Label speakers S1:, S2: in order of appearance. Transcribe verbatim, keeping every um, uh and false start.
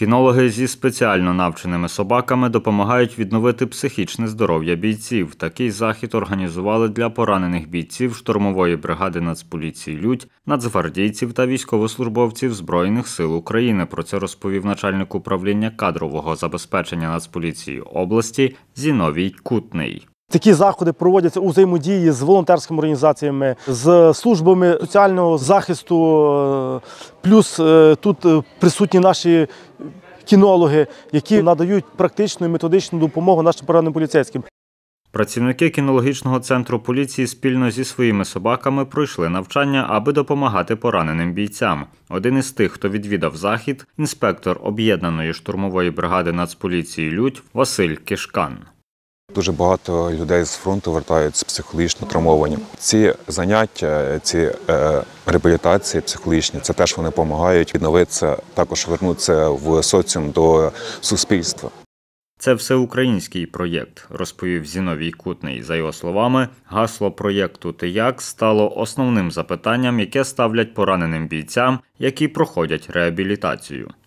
S1: Кінологи зі спеціально навченими собаками допомагають відновити психічне здоров'я бійців. Такий захід організували для поранених бійців штурмової бригади Нацполіції «Людь», нацгвардійців та військовослужбовців Збройних сил України. Про це розповів начальник управління кадрового забезпечення Нацполіції області Зіновій Кутний.
S2: Такі заходи проводяться у взаємодії з волонтерськими організаціями, з службами соціального захисту, плюс тут присутні наші кінологи, які надають практичну і методичну допомогу нашим пораненим поліцейським.
S1: Працівники кінологічного центру поліції спільно зі своїми собаками пройшли навчання, аби допомагати пораненим бійцям. Один із тих, хто відвідав захід – інспектор об'єднаної штурмової бригади Нацполіції «Людь» Василь Кишкан.
S3: Дуже багато людей з фронту вертаються психологічно травмовані. Ці заняття, ці е, реабілітації психологічні, це теж вони допомагають відновитися, також повернутися в соціум до суспільства.
S1: Це всеукраїнський проєкт, розповів Зіновій Кутний. За його словами, гасло проєкту «Ти як» стало основним запитанням, яке ставлять пораненим бійцям, які проходять реабілітацію.